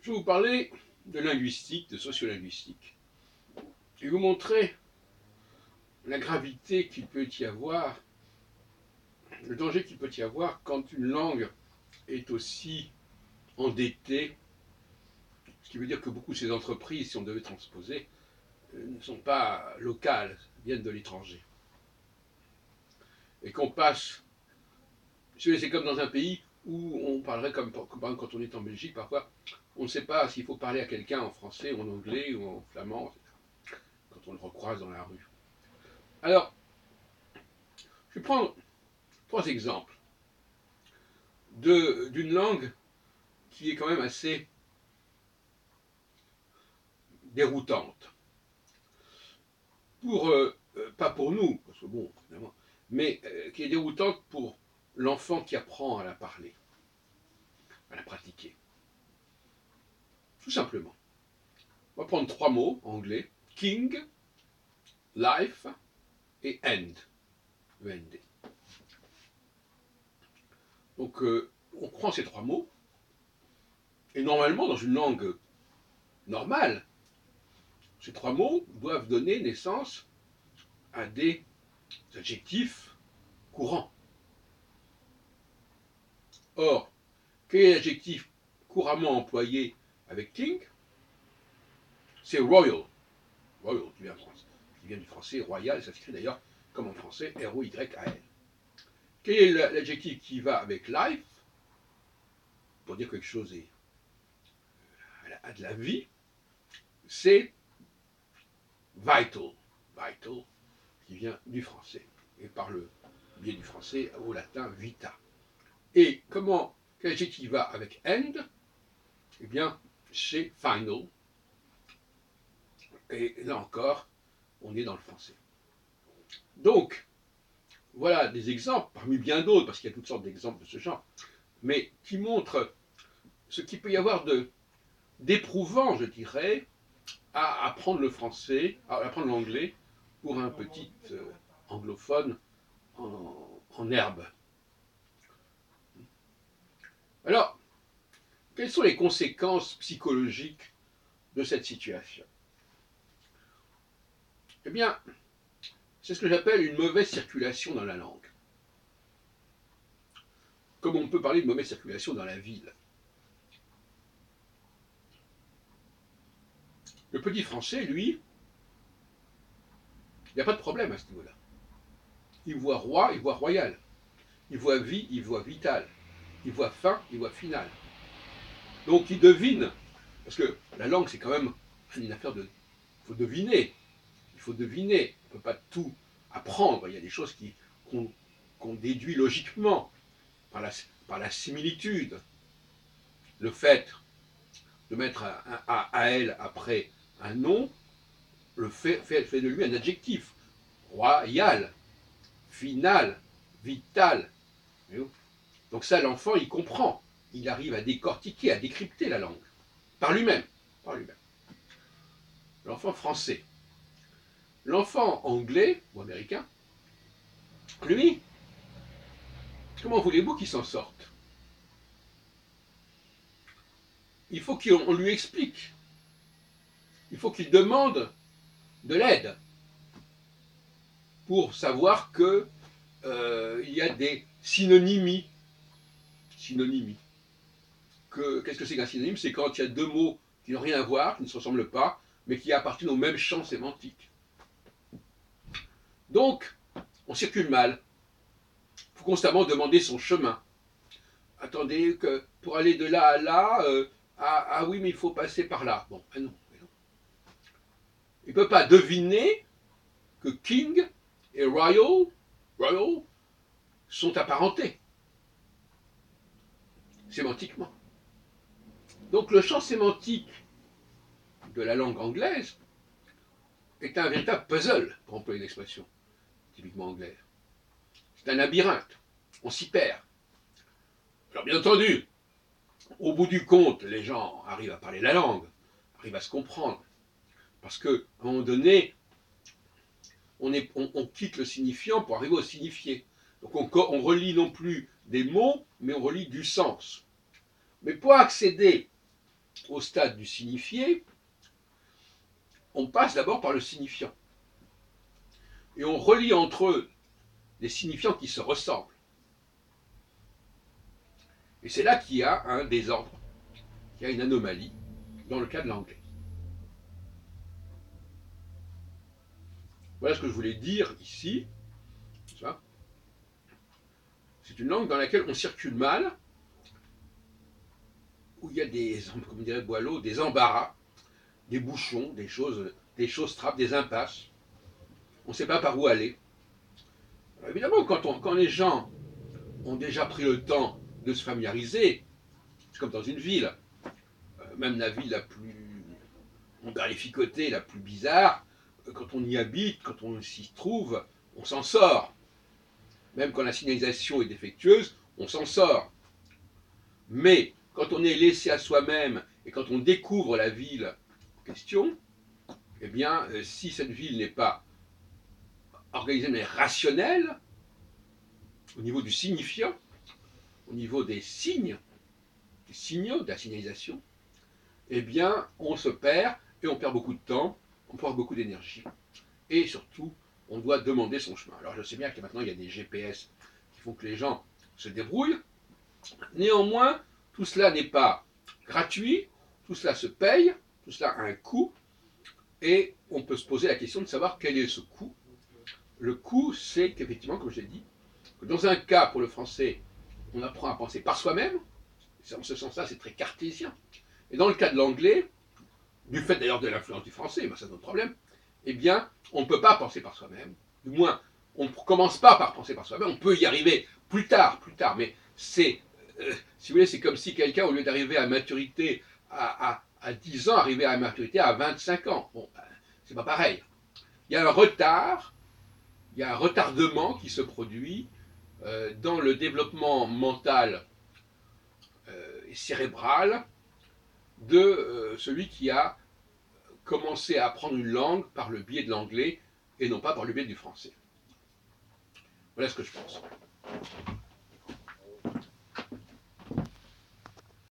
vais vous parler de linguistique, de sociolinguistique, et vous montrer la gravité qu'il peut y avoir, le danger qu'il peut y avoir quand une langue est aussi endettée, ce qui veut dire que beaucoup de ces entreprises, si on devait transposer, ne sont pas locales, viennent de l'étranger. Et qu'on passe, c'est comme dans un pays où on parlerait comme quand on est en Belgique, parfois, on ne sait pas s'il faut parler à quelqu'un en français ou en anglais ou en flamand, quand on le recroise dans la rue. Alors, je vais prendre 3 exemples d'une langue qui est quand même assez déroutante. Pas pour nous, parce que bon, évidemment, mais qui est déroutante pour l'enfant qui apprend à la parler, à la pratiquer. Tout simplement. On va prendre 3 mots en anglais: king, life et end. E-N-D. Donc, on prend ces 3 mots, et normalement, dans une langue normale, ces 3 mots doivent donner naissance à des adjectifs courants. Or, quel est l'adjectif couramment employé avec king? C'est royal. Royal, qui vient du français royal, ça s'écrit d'ailleurs comme en français R-O-Y-A-L. Quel est l'adjectif qui va avec life, pour dire que quelque chose a de la vie? C'est vital. Vital, qui vient du français, et par le biais du français au latin vita. Et quel adjectif va avec end? Eh bien, c'est final. Et là encore, on est dans le français. Donc, voilà des exemples, parmi bien d'autres, parce qu'il y a toutes sortes d'exemples de ce genre, mais qui montrent ce qu'il peut y avoir d'éprouvant, je dirais, à apprendre le français, à apprendre l'anglais pour un petit anglophone en herbe. Alors, quelles sont les conséquences psychologiques de cette situation? Eh bien, c'est ce que j'appelle une mauvaise circulation dans la langue. Comme on peut parler de mauvaise circulation dans la ville. Le petit français, lui, il n'y a pas de problème à ce niveau-là. Il voit roi, il voit royal. Il voit vie, il voit vital. Il voit fin, il voit final. Donc il devine, parce que la langue c'est quand même une affaire de... Il faut deviner. Il faut deviner. On ne peut pas tout apprendre. Il y a des choses qu'on déduit logiquement par la similitude. Le fait de mettre un AL après un nom fait de lui un adjectif. Royal, final, vital. Donc ça, l'enfant, il comprend. Il arrive à décortiquer, à décrypter la langue. Par lui-même. Par lui-même. L'enfant français. L'enfant anglais ou américain, lui, comment voulez-vous qu'il s'en sorte? Il faut qu'on lui explique. Il faut qu'il demande de l'aide pour savoir que il y a des synonymies. Synonymies. Qu'est-ce que c'est qu'un synonyme? C'est quand il y a 2 mots qui n'ont rien à voir, qui ne se ressemblent pas, mais qui appartiennent au même champ sémantique. Donc, on circule mal. Il faut constamment demander son chemin. Attendez, que pour aller de là à là, ah oui, mais il faut passer par là. Bon, ah non, non. Il ne peut pas deviner que King et Royal sont apparentés, sémantiquement. Donc le champ sémantique de la langue anglaise est un véritable puzzle, pour employer une expression typiquement anglaise. C'est un labyrinthe, on s'y perd. Alors bien entendu, au bout du compte, les gens arrivent à parler la langue, arrivent à se comprendre, parce qu'à un moment donné, on quitte le signifiant pour arriver au signifié. Donc on relie non plus des mots, mais on relie du sens. Mais pour accéder au stade du signifié, on passe d'abord par le signifiant. Et on relie entre eux des signifiants qui se ressemblent. Et c'est là qu'il y a un désordre, qu'il y a une anomalie dans le cas de l'anglais. Voilà ce que je voulais dire ici. C'est une langue dans laquelle on circule mal, où il y a des, comme dirait Boileau, des embarras, des bouchons, des choses trappes, des impasses. On ne sait pas par où aller. Alors évidemment, quand les gens ont déjà pris le temps de se familiariser, c'est comme dans une ville, même la ville la plus embarificotée, la plus bizarre, quand on y habite, quand on s'y trouve, on s'en sort. Même quand la signalisation est défectueuse, on s'en sort. Mais quand on est laissé à soi-même et quand on découvre la ville en question, eh bien, si cette ville n'est pas organisée de manière rationnelle, au niveau du signifiant, au niveau des signes, des signaux de la signalisation, eh bien, on se perd et on perd beaucoup de temps, on perd beaucoup d'énergie. Et surtout, on doit demander son chemin. Alors, je sais bien que maintenant, il y a des GPS qui font que les gens se débrouillent. Néanmoins, tout cela n'est pas gratuit, tout cela se paye, tout cela a un coût, et on peut se poser la question de savoir quel est ce coût. Le coût, c'est qu'effectivement, comme je l'ai dit, que dans un cas, pour le français, on apprend à penser par soi-même, en ce sens-là, c'est très cartésien. Et dans le cas de l'anglais, du fait d'ailleurs de l'influence du français, ben c'est notre problème, eh bien, on ne peut pas penser par soi-même. Du moins, on ne commence pas par penser par soi-même, on peut y arriver plus tard, mais c'est, si vous voulez, c'est comme si quelqu'un, au lieu d'arriver à maturité à 10 ans, arrivait à maturité à 25 ans. Bon, ben, c'est pas pareil. Il y a un retard, il y a un retardement qui se produit dans le développement mental et cérébral de celui qui a commencé à apprendre une langue par le biais de l'anglais et non pas par le biais du français. Voilà ce que je pense.